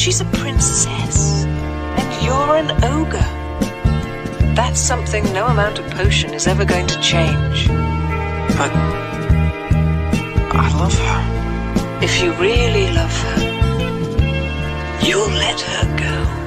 She's a princess, and you're an ogre. That's something no amount of potion is ever going to change. But I love her. If you really love her, you'll let her go.